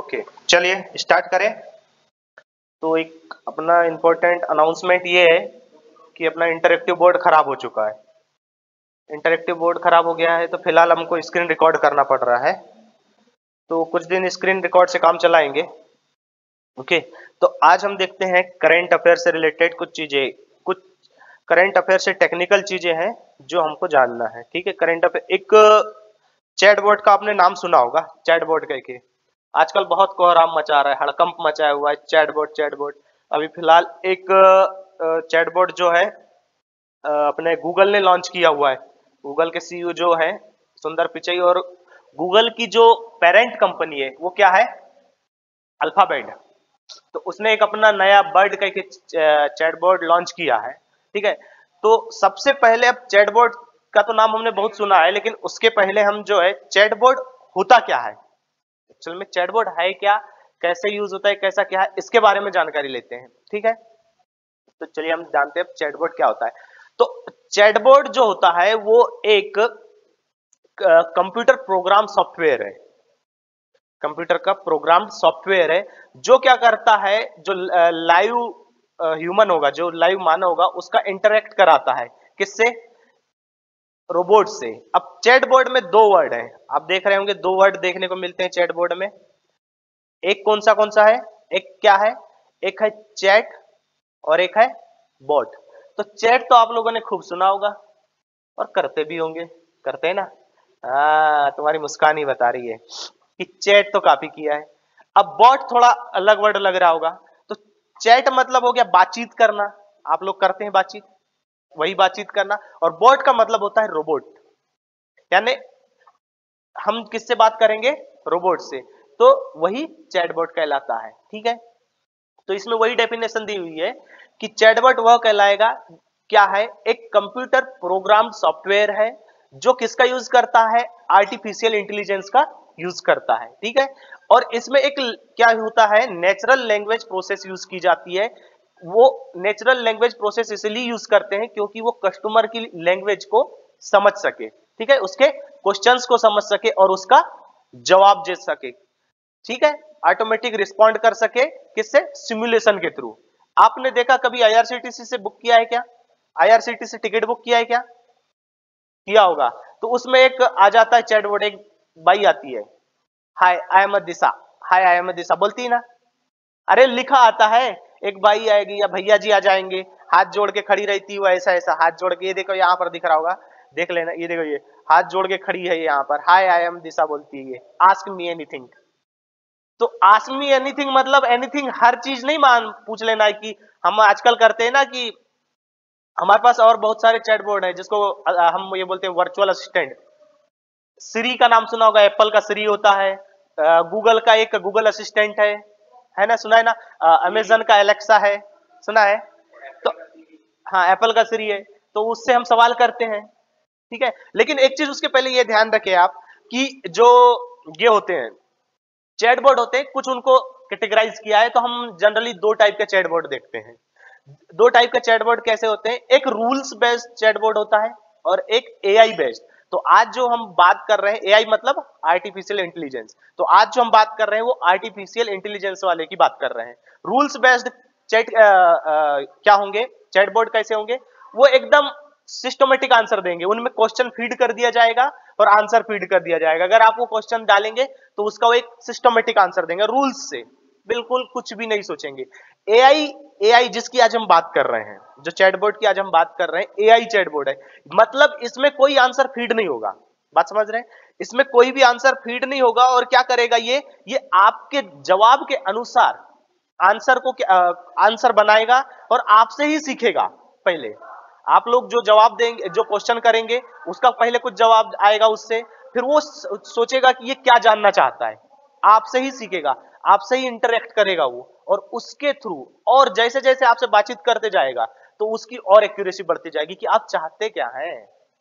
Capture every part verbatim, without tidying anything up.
Okay चलिए start करें। तो एक अपना इम्पोर्टेंट अनाउंसमेंट ये है कि अपना इंटरेक्टिव बोर्ड खराब हो चुका है। इंटरेक्टिव बोर्ड खराब हो गया है तो फिलहाल हमको स्क्रीन रिकॉर्ड करना पड़ रहा है। तो कुछ दिन स्क्रीन रिकॉर्ड से काम चलाएंगे। ओके तो आज हम देखते हैं करंट अफेयर से रिलेटेड कुछ चीजें, कुछ करंट अफेयर से टेक्निकल चीजें हैं जो हमको जानना है। ठीक है, करंट अफेयर एक चैटबॉट का आपने नाम सुना होगा, चैटबॉट कह के आजकल बहुत कोहराम मचा रहा है, हड़कंप मचाया हुआ है चैटबॉट चैटबॉट। अभी फिलहाल एक चैटबॉट जो है अपने गूगल ने लॉन्च किया हुआ है। गूगल के सीईओ जो है सुंदर पिचई, और गूगल की जो पेरेंट कंपनी है वो क्या है, अल्फाबेट। तो उसने एक अपना नया बर्ड कह के चैटबॉट लॉन्च किया है। ठीक है, तो सबसे पहले अब चैटबॉट का तो नाम हमने बहुत सुना है, लेकिन उसके पहले हम जो है चैटबॉट होता क्या है, एक्चुअल में चैटबॉट है क्या, कैसे यूज होता है, कैसा क्या है, इसके बारे में जानकारी लेते हैं। ठीक है, तो चलिए हम जानते हैं चैटबॉट क्या होता है। तो चैटबॉट जो होता है वो एक कंप्यूटर प्रोग्राम सॉफ्टवेयर है, कंप्यूटर का प्रोग्राम सॉफ्टवेयर है जो क्या करता है, जो लाइव ह्यूमन होगा, जो लाइव मानव होगा, उसका इंटरेक्ट कराता है किससे, रोबोट से। अब चैटबॉट में दो वर्ड है, आप देख रहे होंगे दो वर्ड देखने को मिलते हैं चैटबॉट में। एक कौन सा कौन सा है, एक क्या है, एक है चैट और एक है बॉट। तो चैट तो आप लोगों ने खूब सुना होगा और करते भी होंगे, करते हैं ना। हाँ, तुम्हारी मुस्कान ही बता रही है कि चैट तो काफी किया है। अब बॉट थोड़ा अलग वर्ड लग रहा होगा। तो चैट मतलब हो गया बातचीत करना, आप लोग करते हैं बातचीत, वही बातचीत करना। और बॉट का मतलब होता है रोबोट, यानी हम किससे बात करेंगे, रोबोट से, तो वही चैटबॉट कहलाता है। ठीक है, तो इसमें वही डेफिनेशन दी हुई है कि चैटबॉट वह कहलाएगा क्या है, एक कंप्यूटर प्रोग्राम सॉफ्टवेयर है जो किसका यूज करता है, आर्टिफिशियल इंटेलिजेंस का यूज करता है। ठीक है, और इसमें एक क्या होता है, नेचुरल लैंग्वेज प्रोसेस यूज की जाती है। वो नेचुरल लैंग्वेज प्रोसेस इसलिए यूज करते हैं क्योंकि वो कस्टमर की लैंग्वेज को समझ सके, ठीक है, उसके क्वेश्चंस को समझ सके और उसका जवाब दे सके। ठीक है, ऑटोमेटिक रिस्पॉन्ड कर सके, किससे, सिमुलेशन के थ्रू। आपने देखा कभी आईआरसीटीसी से बुक किया है क्या, आईआरसीटीसी टिकट बुक किया है क्या, किया होगा। तो उसमें एक आ जाता है चैटबॉट, एक बाई आती है, हाय I am Disha, hi I am दिशा बोलती है ना। अरे लिखा आता है, एक बाई आएगी या भैया जी आ जाएंगे, हाथ जोड़ के खड़ी रहती है, ऐसा ऐसा हाथ जोड़ के, ये देखो यहाँ पर दिख रहा होगा, देख लेना, ये देखो ये हाथ जोड़ के खड़ी है यहाँ पर, हाय आई एम दिशा बोलती है, ये आस्क मी एनीथिंग। तो आस्क मी एनीथिंग मतलब एनीथिंग, हर चीज नहीं मान पूछ लेना है। कि हम आजकल करते हैं ना कि हमारे पास और बहुत सारे चैटबॉट है जिसको हम ये बोलते हैं वर्चुअल असिस्टेंट। सिरी का नाम सुना होगा, एप्पल का सिरी होता है, गूगल का एक गूगल असिस्टेंट है है ना, सुना है ना, अमेजन का एलेक्सा है, सुना है। तो हाँ, एप्पल का सिरी है, तो उससे हम सवाल करते हैं। ठीक है, लेकिन एक चीज उसके पहले ये ध्यान रखें आप कि जो ये होते हैं चैटबॉट होते हैं, कुछ उनको कैटेगराइज किया है। तो हम जनरली दो टाइप के चैटबॉट देखते हैं। दो टाइप के चैटबॉट कैसे होते हैं, एक रूल्स बेस्ड चैटबॉट होता है और एक एआई बेस्ड। तो आज जो हम बात कर रहे हैं, एआई मतलब आर्टिफिशियल इंटेलिजेंस, तो आज जो हम बात कर रहे हैं वो आर्टिफिशियल इंटेलिजेंस वाले की बात कर रहे हैं। रूल्स बेस्ड चैट क्या होंगे, चैटबॉट कैसे होंगे, वो एकदम सिस्टमेटिक आंसर देंगे, उनमें क्वेश्चन फीड कर दिया जाएगा और आंसर फीड कर दिया जाएगा। अगर आप वो क्वेश्चन डालेंगे तो उसका वो एक सिस्टमेटिक आंसर देंगे, रूल्स से, बिल्कुल कुछ भी नहीं सोचेंगे। एआई एआई जिसकी आज हम बात कर रहे हैं, जो चैटबॉट की आज हम बात कर रहे हैं, एआई चैटबॉट है, मतलब इसमें कोई आंसर फीड नहीं होगा। बात समझ रहे हैं, इसमें कोई भी आंसर फीड नहीं होगा। और क्या करेगा ये ये आपके जवाब के अनुसार आंसर को आंसर बनाएगा और आपसे ही सीखेगा। पहले आप लोग जो जवाब देंगे, जो क्वेश्चन करेंगे, उसका पहले कुछ जवाब आएगा उससे, फिर वो सोचेगा कि ये क्या जानना चाहता है, आपसे ही सीखेगा, आपसे ही इंटरेक्ट करेगा वो, और उसके थ्रू और जैसे जैसे आपसे बातचीत करते जाएगा तो उसकी और एक्यूरेसी बढ़ती जाएगी कि आप चाहते क्या हैं,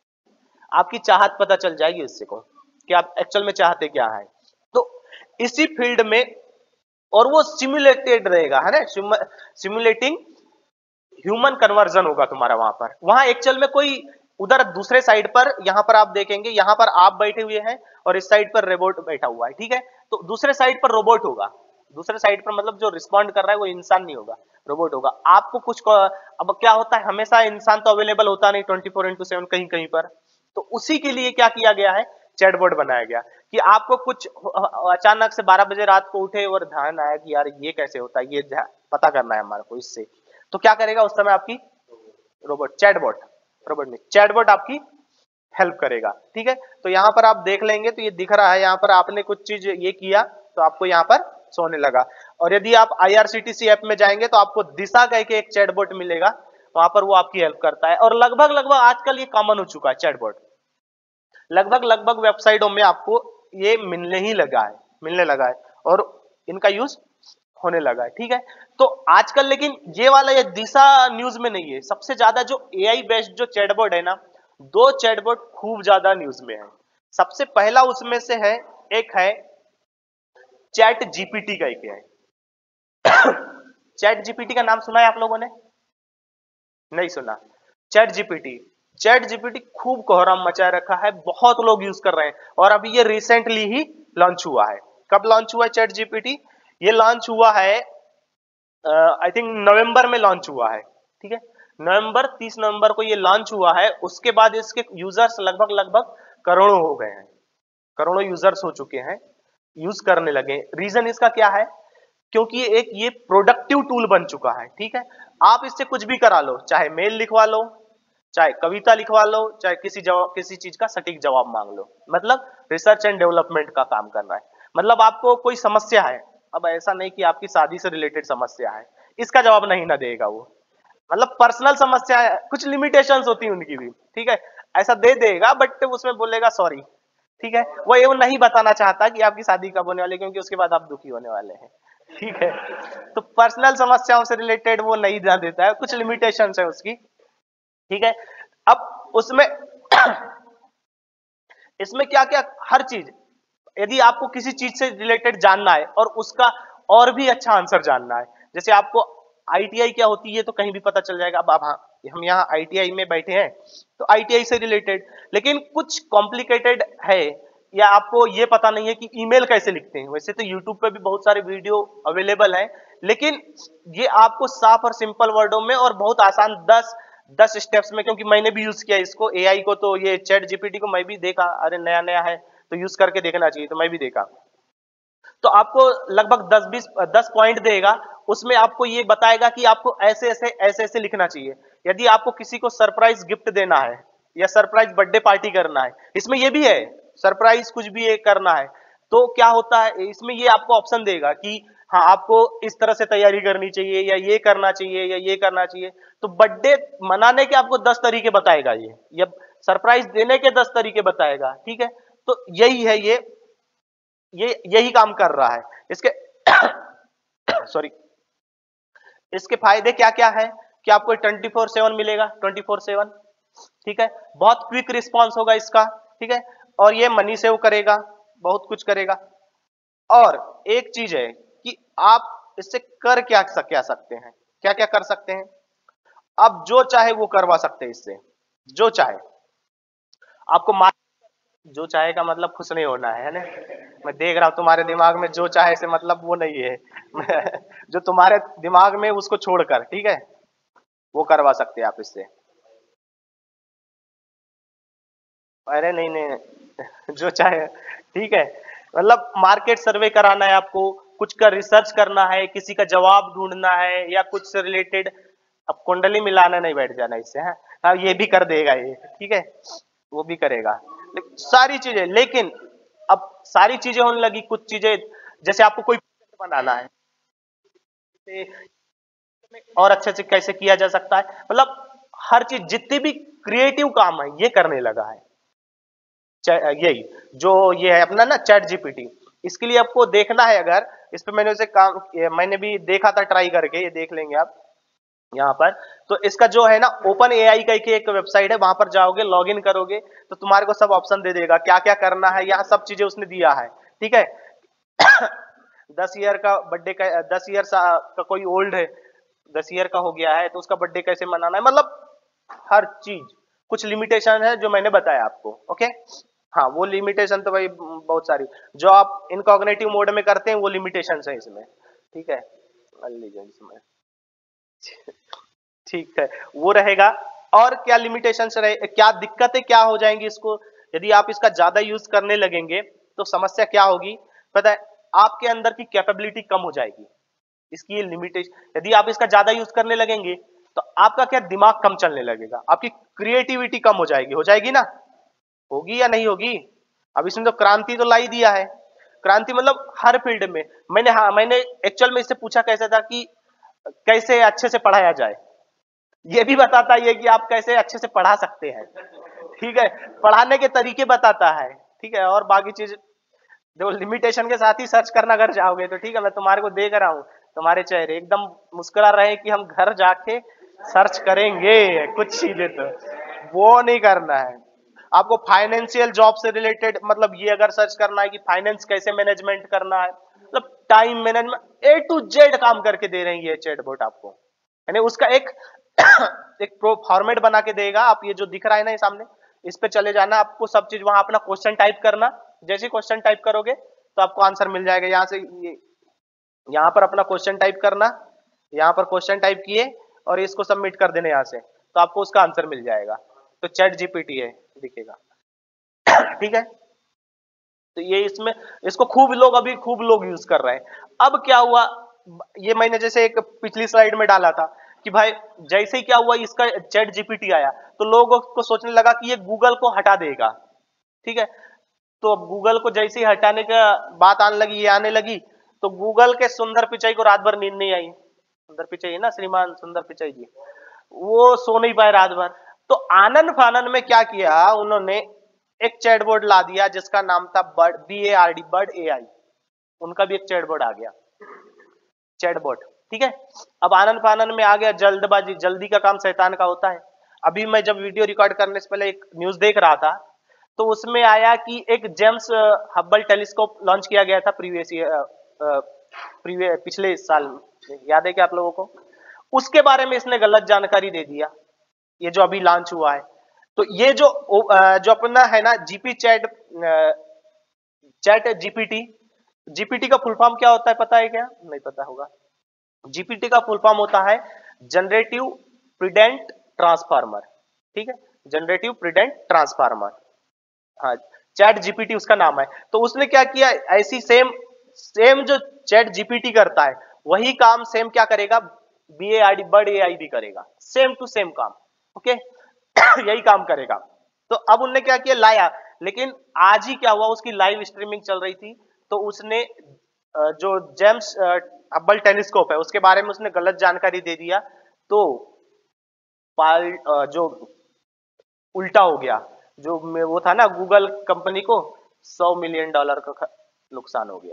आपकी चाहत पता चल जाएगी उससे को कि आप एक्चुअल में चाहते क्या है। तो इसी फील्ड में, और वो सिमुलेटेड रहेगा, है ना, सिमुलेटिंग ह्यूमन कन्वर्जन होगा तुम्हारा वहां पर। वहां एक्चुअल में कोई उधर दूसरे साइड पर, यहां पर आप देखेंगे, यहां पर आप बैठे हुए हैं और इस साइड पर रोबोट बैठा हुआ है। ठीक है, तो दूसरे साइड पर रोबोट होगा, दूसरे साइड पर मतलब जो रिस्पॉन्ड कर रहा है वो इंसान नहीं होगा, रोबोट होगा। आपको कुछ को, अब क्या होता है हमेशा इंसान तो अवेलेबल होता नहीं ट्वेंटी फोर इंटू सेवन कहीं कहीं पर, तो उसी के लिए क्या किया गया है, चैटबॉट बनाया गया कि आपको कुछ अचानक से बारह बजे रात को उठे और ध्यान आया कि यार ये कैसे होता है, ये पता करना है हमारे को इससे, तो क्या करेगा उस समय आपकी रोबोट, चैटबॉट, रोबोट नहीं चैटबॉट आपकी हेल्प करेगा। ठीक है, तो यहां पर आप देख लेंगे तो ये दिख रहा है, यहां पर आपने कुछ चीज ये किया तो आपको यहां पर सोने लगा। और यदि आप आईआरसीटीसी ऐप में जाएंगे तो आपको दिशा कह के एक चैटबॉट मिलेगा, वहां पर वो आपकी हेल्प करता है। और लगभग लगभग आजकल ये कॉमन हो चुका है चैटबॉट, लगभग लगभग वेबसाइटों में आपको ये मिलने ही लगा है, मिलने लगा है और इनका यूज होने लगा है। ठीक है, तो आजकल लेकिन ये वाला ये दिशा न्यूज में नहीं है, सबसे ज्यादा जो एआई बेस्ड जो चैटबॉट है ना, दो चैटबॉट खूब ज्यादा न्यूज में है। सबसे पहला उसमें से है, एक है चैट जीपीटी का, एक है चैट जीपीटी का नाम सुना है आप लोगों ने? नहीं सुना? चैट जीपीटी, चैट जीपीटी खूब कोहराम मचाए रखा है, बहुत लोग यूज कर रहे हैं और अभी ये रिसेंटली ही लॉन्च हुआ है। कब लॉन्च हुआ है चैट जीपीटी? ये लॉन्च हुआ है आई थिंक नवंबर में लॉन्च हुआ है। ठीक है, नवंबर तीस नवंबर को ये लॉन्च हुआ है। उसके बाद इसके यूजर्स लगभग लगभग करोड़ों हो गए हैं, करोड़ों यूजर्स हो चुके हैं, यूज करने लगे। रीजन इसका क्या है? क्योंकि एक ये प्रोडक्टिव टूल बन चुका है। ठीक है, आप इससे कुछ भी करा लो, चाहे मेल लिखवा लो, चाहे कविता लिखवा लो, चाहे किसी जवाब किसी चीज का सटीक जवाब मांग लो, मतलब रिसर्च एंड डेवलपमेंट का काम कर रहा है। मतलब आपको कोई समस्या है, अब ऐसा नहीं कि आपकी शादी से रिलेटेड समस्या है, इसका जवाब नहीं ना देगा वो, मतलब पर्सनल समस्या है, कुछ लिमिटेशंस होती है उनकी भी। ठीक है, ऐसा दे देगा बट उसमें बोलेगा सॉरी। ठीक है, वो ये नहीं बताना चाहता कि आपकी शादी कब होने वाली है, क्योंकि उसके बाद आप दुखी होने वाले हैं। ठीक है, तो पर्सनल समस्याओं से रिलेटेड वो नहीं ध्यान देता है, कुछ लिमिटेशंस है उसकी। ठीक है, अब उसमें इसमें क्या क्या हर चीज, यदि आपको किसी चीज से रिलेटेड जानना है और उसका और भी अच्छा आंसर जानना है, जैसे आपको आईटीआई क्या होती है तो कहीं भी पता चल जाएगा। अब आप हाँ, हम यहाँ आईटीआई में बैठे हैं तो आईटीआई से रिलेटेड, लेकिन कुछ कॉम्प्लिकेटेड है या आपको ये पता नहीं है कि ईमेल कैसे लिखते हैं, वैसे तो यूट्यूब पे भी बहुत सारे वीडियो अवेलेबल है, लेकिन ये आपको साफ और सिंपल वर्डों में और बहुत आसान दस दस स्टेप्स में, क्योंकि मैंने भी यूज किया इसको एआई को, तो ये चैट जीपीटी को मैं भी देखा, अरे नया नया है तो यूज करके देखना चाहिए, तो मैं भी देखा। तो आपको लगभग दस बीस दस पॉइंट देगा, उसमें आपको ये बताएगा कि आपको ऐसे ऐसे ऐसे ऐसे लिखना चाहिए। यदि आपको किसी को सरप्राइज गिफ्ट देना है या सरप्राइज बर्थडे पार्टी करना है, इसमें ये भी है सरप्राइज कुछ भी एक करना है, तो क्या होता है इसमें ये आपको ऑप्शन देगा कि हाँ आपको इस तरह से तैयारी करनी चाहिए या ये करना चाहिए या ये करना चाहिए। तो बर्थडे मनाने के आपको दस तरीके बताएगा ये, या सरप्राइज देने के दस तरीके बताएगा। ठीक है, तो यही है ये ये यही काम कर रहा है। इसके सॉरी इसके फायदे क्या क्या है कि आपको ट्वेंटी फोर सेवन मिलेगा, ट्वेंटी फोर सेवन। ठीक है, बहुत क्विक रिस्पांस होगा इसका। ठीक है, और ये मनी सेव करेगा, बहुत कुछ करेगा। और एक चीज है कि आप इससे कर क्या क्या सकते हैं, क्या क्या कर सकते हैं, आप जो चाहे वो करवा सकते हैं इससे, जो चाहे आपको मार, जो चाहे का मतलब खुश नहीं होना है, है ना? मैं देख रहा हूं तुम्हारे दिमाग में जो चाहे से मतलब वो नहीं है जो तुम्हारे दिमाग में उसको छोड़कर, ठीक है, वो करवा सकते हैं आप इससे। अरे नहीं नहीं जो चाहे, ठीक है, मतलब मार्केट सर्वे कराना है आपको, कुछ का रिसर्च करना है, किसी का जवाब ढूंढना है या कुछ से रिलेटेड, अब कुंडली मिलाना नहीं बैठ जाना इससे, है हाँ, ये भी कर देगा ये, ठीक है, वो भी करेगा, लेकिन सारी चीजें, लेकिन अब सारी चीजें होने लगी, कुछ चीजें जैसे आपको कोई बनाना है और अच्छे से कैसे किया जा सकता है, मतलब हर चीज जितनी भी क्रिएटिव काम है ये करने लगा है। यही जो ये है अपना ना चैट जीपीटी, इसके लिए आपको देखना है, अगर इस पे मैंने उसे काम मैंने भी देखा था ट्राई करके, ये देख लेंगे आप यहाँ पर। तो इसका जो है ना ओपन एआई का एक वेबसाइट है, वहां पर जाओगे लॉग इन करोगे तो तुम्हारे को सब ऑप्शन दे देगा क्या क्या करना है, यहाँ सब चीजें उसने दिया है। ठीक है दस ईयर का बर्थडे का, दस ईयर का कोई ओल्ड है, दस ईयर का हो गया है तो उसका बर्थडे कैसे मनाना है, मतलब हर चीज, कुछ लिमिटेशन है जो मैंने बताया आपको। ओके, हाँ वो लिमिटेशन तो भाई बहुत सारी जो आप इनकॉग्निटिव मोड में करते हैं वो लिमिटेशन है इसमें, ठीक है। Allegiance में ठीक है वो रहेगा। और क्या लिमिटेशंस रहे, क्या दिक्कतें क्या हो जाएंगी इसको, यदि आप इसका ज्यादा यूज करने लगेंगे तो समस्या क्या होगी पता है, आपके अंदर की कैपेबिलिटी कम हो जाएगी। इसकी ये लिमिटेशन, यदि आप इसका ज्यादा यूज करने लगेंगे तो आपका क्या दिमाग कम चलने लगेगा, आपकी क्रिएटिविटी कम हो जाएगी, हो जाएगी ना, होगी या नहीं होगी। अब इसने तो क्रांति तो ला ही दिया है, क्रांति मतलब हर फील्ड में। मैंने हाँ मैंने एक्चुअल में इससे पूछा कैसे था कि कैसे अच्छे से पढ़ाया जाए, ये भी बताता है कि आप कैसे अच्छे से पढ़ा सकते हैं, ठीक है, पढ़ाने के तरीके बताता है, ठीक है। और बाकी चीज जो लिमिटेशन के साथ ही सर्च करना घर जाओगे तो ठीक है, मैं तुम्हारे को देख रहा हूं, तुम्हारे चेहरे एकदम मुस्कुरा रहे कि हम घर जाके सर्च करेंगे कुछ चीजें, तो वो नहीं करना है आपको। फाइनेंशियल जॉब से रिलेटेड मतलब ये अगर सर्च करना है कि फाइनेंस कैसे मैनेजमेंट करना है, मतलब time management A to Z काम करके दे रही है चैटबॉट आपको, यानी उसका एक एक प्रो फॉर्मेट बना के देगा। आप ये जो दिख रहा है ना ये सामने, इस पे चले जाना, आपको सब चीज वहां अपना क्वेश्चन टाइप करना, जैसे क्वेश्चन टाइप करोगे तो आपको आंसर मिल जाएगा। यहाँ से ये यहाँ पर अपना क्वेश्चन टाइप करना, यहाँ पर क्वेश्चन टाइप किए और इसको सबमिट कर देने यहाँ से, तो आपको उसका आंसर मिल जाएगा। तो चैट जीपीटी है दिखेगा, ठीक है। तो ये इसमें इसको खूब लोग अभी खूब लोग यूज कर रहे हैं। अब क्या हुआ, ये मैंने जैसे एक पिछली स्लाइड में डाला था कि भाई जैसे ही क्या हुआ इसका चैट जीपीटी आया तो लोगों को सोचने लगा कि ये गूगल को हटा देगा, ठीक है। तो अब गूगल को जैसे ही हटाने का बात आने लगी, ये आने लगी, तो गूगल के सुंदर पिचाई को रात भर नींद नहीं आई। सुंदर पिचाई है ना, श्रीमान सुंदर पिचाई जी, वो सो नहीं पाए रात भर। तो आनन फानन में क्या किया उन्होंने, एक चैटबॉट ला दिया जिसका नाम था Bard, B A R D, Bard A I. उनका भी एक चैटबॉट आ गया, चैटबॉट, ठीक है। अब आनन फानन में आ गया जल्दबाजी, जल्दी का काम शैतान का होता है। अभी मैं जब वीडियो रिकॉर्ड करने से पहले एक न्यूज देख रहा था, तो उसमें आया कि एक जेम्स हब्बल टेलीस्कोप लॉन्च किया गया था प्रीवियस प्रीवियस पिछले साल, याद है क्या आप लोगों को, उसके बारे में इसने गलत जानकारी दे दिया, ये जो अभी लॉन्च हुआ है। तो ये जो जो अपना है ना GP chat ChatGPT, GPT का फुल फॉर्म क्या होता है पता है क्या, नहीं पता होगा। जीपीटी का फुल फॉर्म होता है जनरेटिव प्रिडेंट ट्रांसफार्मर, ठीक है, जनरेटिव प्रिडेंट ट्रांसफार्मर, हाँ चैट जीपीटी उसका नाम है। तो उसने क्या किया, ऐसी सेम सेम जो चैट जीपीटी करता है वही काम सेम क्या करेगा, B A I D Bard A I भी करेगा, सेम टू सेम काम, ओके यही काम करेगा। तो अब उनने क्या किया, लाया, लेकिन आज ही क्या हुआ, उसकी लाइव स्ट्रीमिंग चल रही थी, तो उसने जो जेम्स हब्बल टेलीस्कोप है उसके बारे में उसने गलत जानकारी दे दिया, तो पाल जो उल्टा हो गया, जो वो था ना गूगल कंपनी को सौ मिलियन डॉलर का नुकसान हो गया।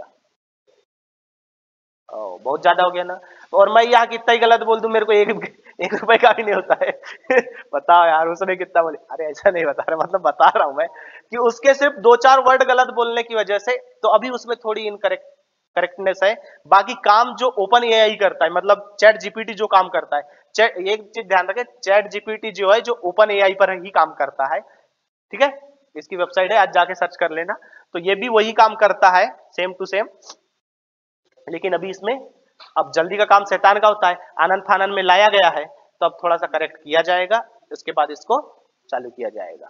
ओ, बहुत ज्यादा हो गया ना। और मैं यहाँ कितना ही गलत बोल दूं मेरे को एक एक रुपए का भी नहीं होता है बताओ यार उसने कितना बोले, अरे ऐसा नहीं बता रहा, मतलब बता रहा हूं मैं कि उसके सिर्फ दो चार वर्ड गलत बोलने की वजह से तो अभी उसमें थोड़ी इनकरेक्ट करेक्टनेस है। बाकी काम जो ओपन एआई करता है, मतलब चैट जीपीटी जो काम करता है, चैट एक चीज ध्यान रखें, चैट जीपीटी जो है जो ओपन एआई पर ही काम करता है, ठीक है। इसकी वेबसाइट है, आज जाके सर्च कर लेना। तो ये भी वही काम करता है सेम टू सेम, लेकिन अभी इसमें अब जल्दी का काम शैतान का होता है, आनंद फानन में लाया गया है, तो अब थोड़ा सा करेक्ट किया जाएगा, उसके बाद इसको चालू किया जाएगा।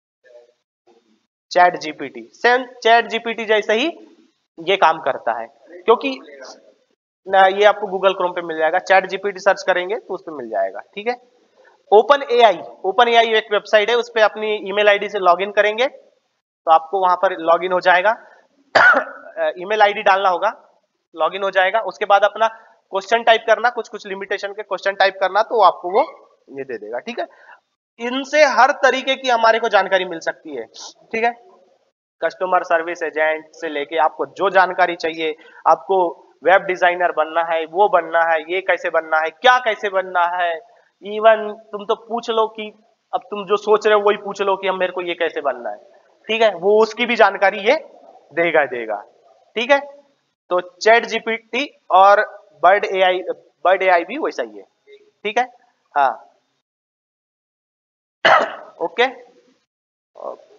ChatGPT same ChatGPT जैसे ही ये काम करता है, क्योंकि ना ये आपको गूगल क्रोम पे मिल जाएगा, चैट जीपीटी सर्च करेंगे तो उस पर मिल जाएगा, ठीक है। ओपन एआई, ओपन एआई एक वेबसाइट है, उस पर अपनी ईमेल आईडी से लॉगिन करेंगे तो आपको वहां पर लॉगिन हो जाएगा ईमेल आईडी डालना होगा, लॉगिन हो जाएगा। उसके बाद अपना क्वेश्चन टाइप करना, कुछ कुछ लिमिटेशन के क्वेश्चन टाइप करना, तो आपको वो ये दे देगा, ठीक है। इनसे हर तरीके की हमारे को जानकारी मिल सकती है, ठीक है। कस्टमर सर्विस एजेंट से लेके आपको जो जानकारी चाहिए, आपको वेब डिजाइनर बनना है वो बनना है, ये कैसे बनना है, क्या कैसे बनना है, इवन तुम तो पूछ लो कि अब तुम जो सोच रहे हो वही पूछ लो कि हम मेरे को ये कैसे बनना है, ठीक है, वो उसकी भी जानकारी ये देगा देगा ठीक है। तो चैट जीपीटी और बर्ड एआई, बर्ड एआई भी वैसा ही है, ठीक है, हाँ ओके।